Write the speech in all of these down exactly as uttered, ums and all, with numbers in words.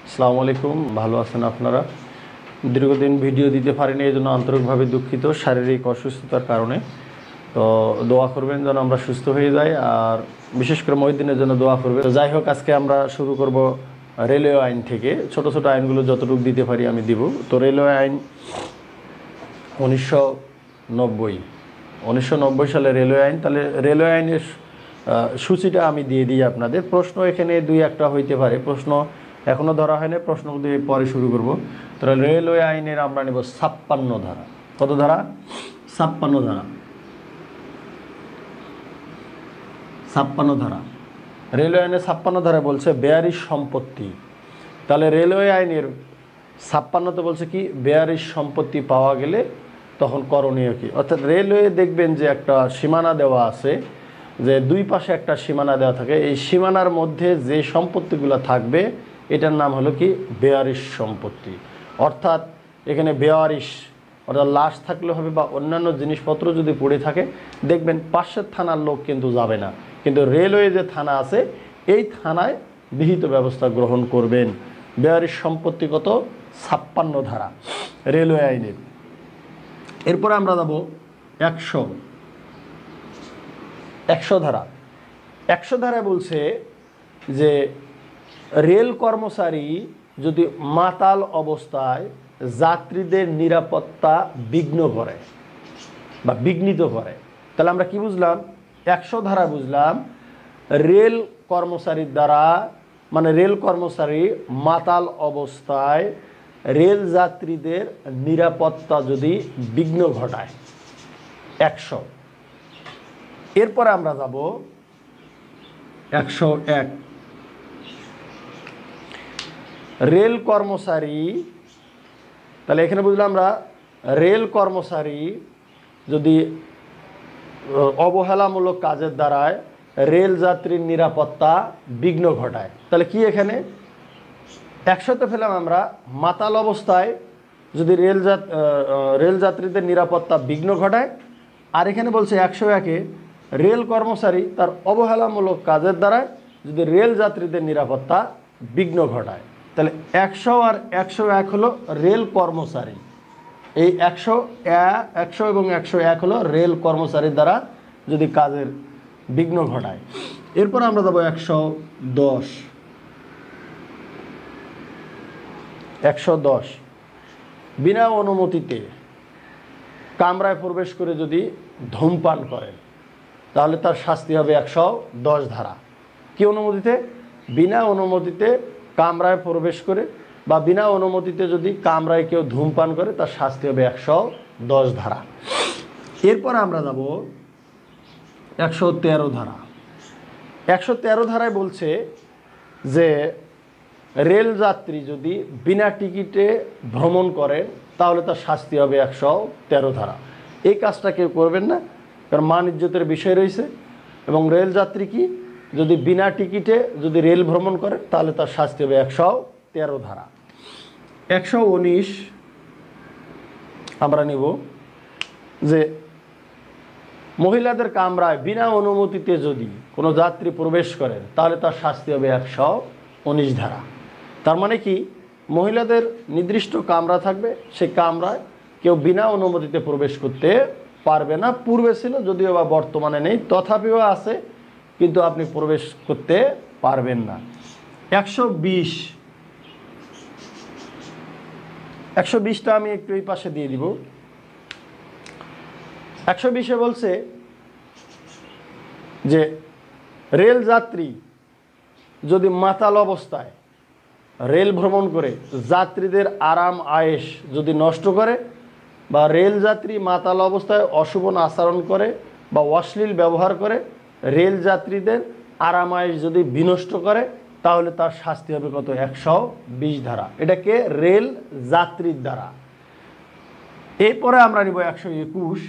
আসসালামু আলাইকুম, ভালো আছেন আপনারা? দীর্ঘদিন ভিডিও দিতে পারিনি, এই জন্য আন্তরিকভাবে দুঃখিত শারীরিক অসুস্থতার কারণে। তো দোয়া করবেন যেন আমরা সুস্থ হয়ে যাই, আর বিশেষ করে মহিউদ্দিনের জন্য দোয়া করবেন। তো যাই হোক, আজকে আমরা শুরু করব রেলওয়ে আইন থেকে। ছোট ছোট আইনগুলো যতটুকু দিতে পারি আমি দিব। তো রেলওয়ে আইন উনিশশো নব্বই উনিশশো নব্বই সালে রেলওয়ে আইন। তাহলে রেলওয়ে আইনের সূচিটা আমি দিয়ে দিই আপনাদের। প্রশ্ন এখানে দুই একটা হইতে পারে, প্রশ্ন এখনও ধরা হয়নি, প্রশ্ন দিয়ে পরে শুরু করব। তাহলে রেলওয়ে আইনের আমরা নেব ছাপ্পান্ন ধারা। কত ধারা? ছাপ্পান্ন ধারা। ছাপ্পান্ন ধারা রেলওয়ে আইনের ছাপ্পান্ন ধারা বলছে বেয়ারিশ সম্পত্তি। তাহলে রেলওয়ে আইনের ছাপ্পান্নতে বলছে কি, বেয়ারিশ সম্পত্তি পাওয়া গেলে তখন করণীয় কি। অর্থাৎ রেলওয়ে দেখবেন যে একটা সীমানা দেওয়া আছে, যে দুই পাশে একটা সীমানা দেওয়া থাকে, এই সীমানার মধ্যে যে সম্পত্তিগুলো থাকবে এটার নাম হলো কি, বেয়ারিশ সম্পত্তি। অর্থাৎ এখানে বেয়ারিশ অর্থাৎ লাশ থাকলে হবে বা অন্যান্য জিনিসপত্র যদি পড়ে থাকে, দেখবেন পাশের থানার লোক কিন্তু যাবে না, কিন্তু রেলওয়ে যে থানা আছে এই থানায় বিহিত ব্যবস্থা গ্রহণ করবেন। বেয়ারিশ সম্পত্তি কত? ছাপ্পান্ন ধারা রেলওয়ে আইনের। এরপরে আমরা যাব একশো একশো ধারা। একশো ধারা বলছে যে রেল কর্মচারী যদি মাতাল অবস্থায় যাত্রীদের নিরাপত্তা বিঘ্ন করে বা বিঘ্নিত করে, তাহলে আমরা কি বুঝলাম? একশো ধারা বুঝলাম রেল কর্মচারীর দ্বারা, মানে রেল কর্মচারী মাতাল অবস্থায় রেল যাত্রীদের নিরাপত্তা যদি বিঘ্ন ঘটায়, একশো। এরপরে আমরা যাব একশো এক। রেল কর্মচারী, তাহলে এখানে বুঝলাম আমরা রেল কর্মচারী যদি অবহেলামূলক কাজের দ্বারায় রেল যাত্রীর নিরাপত্তা বিঘ্ন ঘটায়, তাহলে কি এখানে একশোতে ফেলাম আমরা মাতাল অবস্থায় যদি রেল রেল যাত্রীদের নিরাপত্তা বিঘ্ন ঘটায়। আর এখানে বলছে একশো একে রেল কর্মচারী তার অবহেলামূলক কাজের দ্বারা যদি রেল যাত্রীদের নিরাপত্তা বিঘ্ন ঘটায়। তাহলে একশো আর একশো এক হলো রেল কর্মচারী, এই একশো একশো এবং একশো এক হলো রেল কর্মচারীর দ্বারা যদি কাজের বিঘ্ন ঘটায়। এরপর আমরা যাবো একশো দশ। একশো দশ বিনা অনুমতিতে কামরায় প্রবেশ করে যদি ধূমপান করেন, তাহলে তার শাস্তি হবে একশো দশ ধারা। কি অনুমতিতে? বিনা অনুমতিতে কামরায় প্রবেশ করে বা বিনা অনুমতিতে যদি কামরায় কেউ ধূমপান করে, তার শাস্তি হবে একশো দশ ধারা। এরপর আমরা যাব একশো তেরো ধারা। একশো তেরো ধারায় বলছে যে রেল যাত্রী যদি বিনা টিকিটে ভ্রমণ করে, তাহলে তার শাস্তি হবে একশো তেরো ধারা। এই কাজটা কেউ করবেন না, কারণ মান ইজ্জতের বিষয় রয়েছে। এবং রেল যাত্রী কি যদি বিনা টিকিটে যদি রেল ভ্রমণ করে, তাহলে তার শাস্তি হবে একশো তেরো ধারা। একশো উনিশ আমরা নিব যে মহিলাদের কামরায় বিনা অনুমতিতে যদি কোনো যাত্রী প্রবেশ করেন, তাহলে তার শাস্তি হবে একশো উনিশ ধারা। তার মানে কি, মহিলাদের নির্দিষ্ট কামরা থাকবে, সেই কামরায় কেউ বিনা অনুমতিতে প্রবেশ করতে পারবে না। পূর্বে ছিল, যদিও বা বর্তমানে নেই, তথাপিও আছে, কিন্তু আপনি প্রবেশ করতে পারবেন না। একশো বিশ একশো বিশটা আমি একটু এই পাশে দিয়ে দিব। একশো বিশে বলছে যে রেল যাত্রী যদি মাতাল অবস্থায় রেল ভ্রমণ করে যাত্রীদের আরাম আয়েশ যদি নষ্ট করে, বা রেল যাত্রী মাতাল অবস্থায় অশুভ আচরণ করে বা অশ্লীল ব্যবহার করে রেল যাত্রীদের আরাম আয়েশ যদি বিনষ্ট করে, তাহলে তার শাস্তি হবে কত? একশো বিশ ধারা। এটাকে রেল যাত্রীর দ্বারা। এরপরে আমরা নিব একশো একুশ।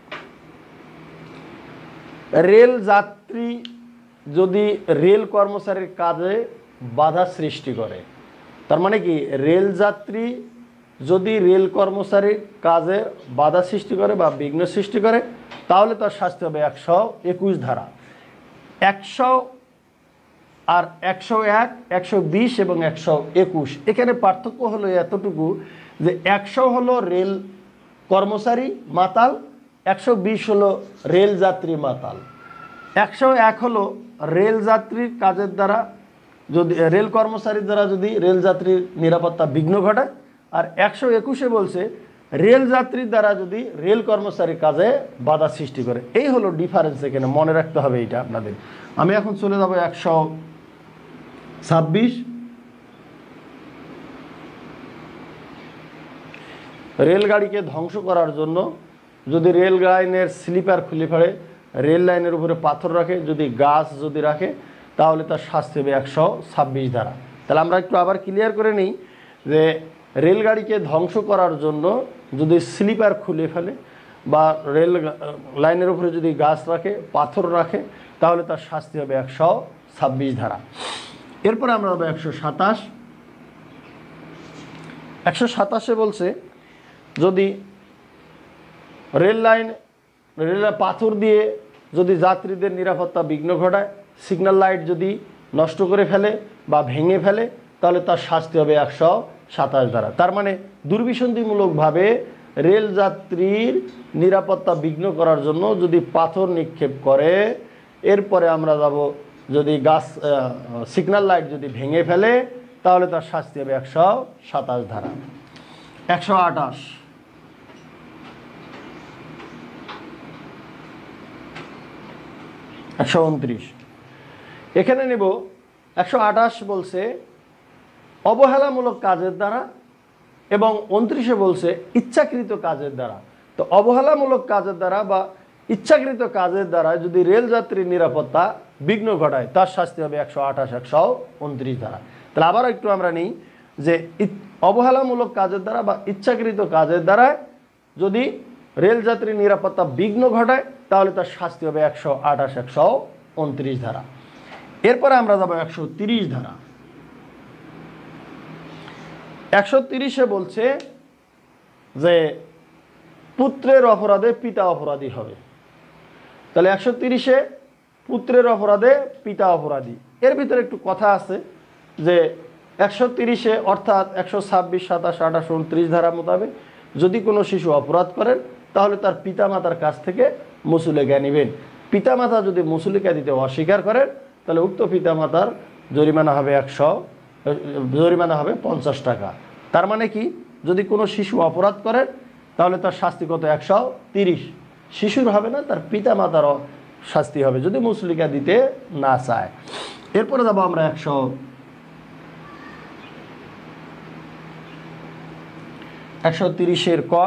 রেল যাত্রী যদি রেল কর্মচারীর কাজে বাধা সৃষ্টি করে, তার মানে কি, রেল যাত্রী যদি রেল কর্মচারীর কাজে বাধা সৃষ্টি করে বা বিঘ্ন সৃষ্টি করে, তাহলে তার শাস্তি হবে একশো একুশ ধারা। একশো আর একশো এক, একশো বিশ এবং একশো একুশ। এখানে পার্থক্য হলো এতটুকু যে একশো হলো রেল কর্মচারী মাতাল, একশো বিশ হলো রেল যাত্রী মাতাল। একশো এক হলো রেল যাত্রীর কাজের দ্বারা যদি রেল কর্মচারীর দ্বারা যদি রেল যাত্রীর নিরাপত্তা বিঘ্ন ঘটায়, আর একশো একুশে বলছে রেল যাত্রীর দ্বারা যদি রেল কর্মচারীর কাজে বাধা সৃষ্টি করে। এই হলো ডিফারেন্স, এখানে মনে রাখতে হবে এইটা আপনাদের। আমি এখন চলে যাব একশো ছাব্বিশ। রেলগাড়িকে ধ্বংস করার জন্য যদি রেল লাইনের স্লিপার খুলে ফেলে, রেল লাইনের উপরে পাথর রাখে, যদি গাছ যদি রাখে, তাহলে তার শাস্তি হবে একশো ছাব্বিশ ধারা। তাহলে আমরা একটু আবার ক্লিয়ার করে নিই যে রেলগাড়িকে ধ্বংস করার জন্য যদি স্লিপার খুলে ফেলে বা রেল লাইনের উপরে যদি গাছ রাখে, পাথর রাখে, তাহলে তার শাস্তি হবে একশো ছাব্বিশ ধারা। এরপরে আমরা হবে একশো সাতাশ। একশো সাতাশে বলছে যদি রেল লাইন রেল পাথর দিয়ে যদি যাত্রীদের নিরাপত্তা বিঘ্ন ঘটায়, সিগন্যাল লাইট যদি নষ্ট করে ফেলে বা ভেঙে ফেলে, তাহলে তার শাস্তি হবে একশো সাতাশ ধারা। তার মানে দুর্বিসন্ধিমূলকভাবে রেল যাত্রীর নিরাপত্তা বিঘ্ন করার জন্য যদি পাথর নিক্ষেপ করে, এরপরে আমরা যাব যদি গাছ সিগন্যাল লাইট যদি ভেঙে ফেলে, তাহলে তার শাস্তি হবে একশো সাতাশ ধারা। একশো আঠাশ। একশো উনত্রিশ। এখানে নেব একশো আঠাশ বলছে অবহেলামূলক কাজের দ্বারা, এবং উনত্রিশে বলছে ইচ্ছাকৃত কাজের দ্বারা। তো অবহেলামূলক কাজের দ্বারা বা ইচ্ছাকৃত কাজের দ্বারা যদি রেল যাত্রীর নিরাপত্তা বিঘ্ন ঘটায়, তার শাস্তি হবে একশো আঠাশ একশো উনত্রিশ ধারা। তাহলে আবার একটু আমরা নিই যে অবহেলামূলক কাজের দ্বারা বা ইচ্ছাকৃত কাজের দ্বারা যদি রেল যাত্রীর নিরাপত্তা বিঘ্ন ঘটায়, তাহলে তার শাস্তি হবে একশো আঠাশ একশো উনত্রিশ ধারা। এরপরে আমরা যাব একশো তিরিশ ধারা। একশো তিরিশে বলছে যে পুত্রের অপরাধে পিতা অপরাধী হবে। তাহলে একশো তিরিশে পুত্রের অপরাধে পিতা অপরাধী। এর ভিতরে একটু কথা আছে যে একশো তিরিশে অর্থাৎ একশো ছাব্বিশ, সাতাশ, আঠাশ, উনত্রিশ ধারা মোতাবেক যদি কোনো শিশু অপরাধ করেন, তাহলে তার পিতামাতার কাছ থেকে মুসুলেকা নেবেন। পিতামাতা যদি মুসুলেকা দিতে অস্বীকার করেন, তাহলে উক্ত পিতামাতার জরিমানা হবে একশো জরিমানা হবে পঞ্চাশ টাকা। তার মানে কি, যদি কোনো শিশু অপরাধ করেন, তাহলে তার শাস্তি কত একশো তিরিশ। শিশুর হবে না, তার পিতামাতারও শাস্তি হবে যদি মুসুলিকা দিতে না চায়। এরপরে যাবো আমরা একশো একশো তিরিশের ক,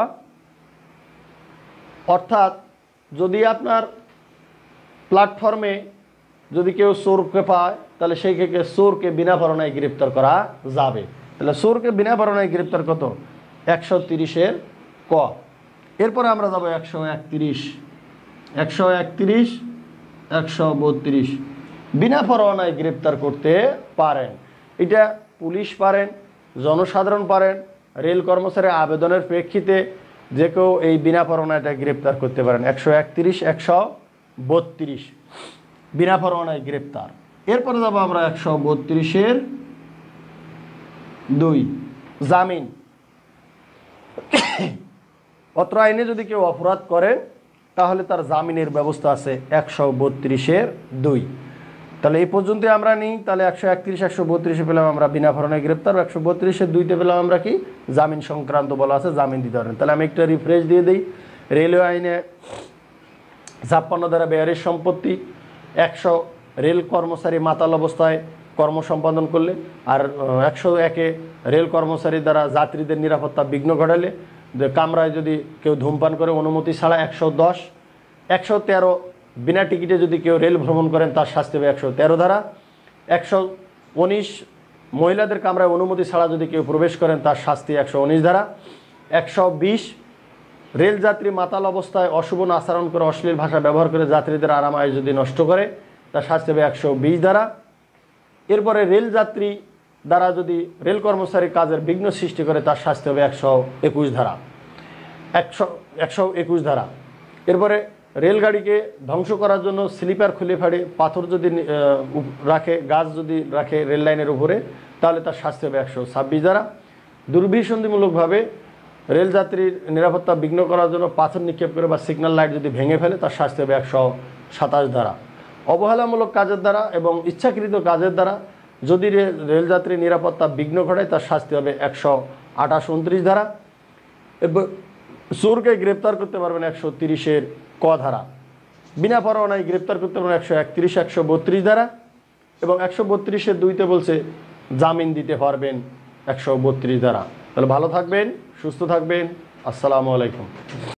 অর্থাৎ যদি আপনার প্ল্যাটফর্মে যদি কেউ চোরকে পায়, তাহলে সেই ক্ষেত্রে চোরকে বিনা পরোয়ানায় গ্রেপ্তার করা যাবে। তাহলে চোরকে বিনা পরোয়ানায় গ্রেপ্তার কত একশো তিরিশের ক। এরপরে আমরা যাবো একশো একত্রিশ। একশো একত্রিশ, একশো বত্রিশ। বিনা পরোয়ানায় গ্রেপ্তার করতে পারেন, এটা পুলিশ পারেন, জনসাধারণ পারেন, রেল কর্মচারী আবেদনের প্রেক্ষিতে যে কেউ এই বিনা পরোয়ানায় গ্রেপ্তার করতে পারেন। একশো একত্রিশ, একশো বত্রিশ বিনা পরোয়ানায় গ্রেপ্তার। এরপরে যাবো আমরা একশো বত্রিশের দুই, জামিন। অত্র আইনে যদি কেউ অপরাধ করে, তাহলে তার জামিনের ব্যবস্থা আছে একশো বত্রিশের দুই। তাহলে এই পর্যন্ত আমরা নিই। তাহলে একশো একত্রিশ, একশো বত্রিশে পেলাম আমরা বিনা পরোয়ানায় গ্রেপ্তার, একশো বত্রিশের দুইতে পেলাম আমরা কি জামিন সংক্রান্ত বলা আছে, জামিন দিতে পারেন। তাহলে আমি একটা রিফ্রেশ দিয়ে দিই। রেলওয়ে আইনে ছাপ্পান্ন দ্বারা বেয়ারের সম্পত্তি, একশো রেল কর্মচারী মাতাল অবস্থায় কর্ম সম্পাদন করলে, আর একশো একে রেল কর্মচারী দ্বারা যাত্রীদের নিরাপত্তা বিঘ্ন ঘটালে, কামরায় যদি কেউ ধূমপান করে অনুমতি ছাড়া একশো দশ। একশো তেরো বিনা টিকিটে যদি কেউ রেল ভ্রমণ করেন, তার শাস্তি হবে একশো তেরো ধারা। একশো উনিশ মহিলাদের কামরায় অনুমতি ছাড়া যদি কেউ প্রবেশ করেন, তার শাস্তি একশো উনিশ ধারা। একশো বিশ রেল যাত্রী মাতাল অবস্থায় অশুভ আচরণ করে অশ্লীল ভাষা ব্যবহার করে যাত্রীদের আরামায় যদি নষ্ট করে, তার শাস্তি হবে একশো বিশ ধারা। এরপরে রেল যাত্রী দ্বারা যদি রেল কর্মচারী কাজের বিঘ্ন সৃষ্টি করে, তার শাস্তি হবে একশো একুশ ধারা একশো একশো একুশ ধারা। এরপরে রেলগাড়িকে ধ্বংস করার জন্য স্লিপার খুলে ফাড়ে পাথর যদি রাখে, গাছ যদি রাখে রেল লাইনের উপরে, তাহলে তার শাস্তি হবে একশো ছাব্বিশ ধারা। দুর্বিসন্ধিমূলকভাবে রেলযাত্রীর নিরাপত্তা বিঘ্ন করার জন্য পাথর নিক্ষেপ করে বা সিগন্যাল লাইট যদি ভেঙে ফেলে তার শাস্তি হবে একশো সাতাশ ধারা। অবহেলামূলক কাজের দ্বারা এবং ইচ্ছাকৃত কাজের দ্বারা যদি রেলযাত্রীর নিরাপত্তা বিঘ্ন ঘটায় তার শাস্তি হবে একশো আঠাশ উনত্রিশ ধারা। এবং চোরকে গ্রেপ্তার করতে পারবেন একশো তিরিশের ক ধারা। বিনা পরোয়ানায় গ্রেপ্তার করতে পারবেন একশো একত্রিশ একশো বত্রিশ ধারা। এবং একশো বত্রিশের দুইতে বলছে জামিন দিতে পারবেন একশো বত্রিশ ধারা। তাহলে ভালো থাকবেন, সুস্থ থাকবেন। আসসালামু আলাইকুম।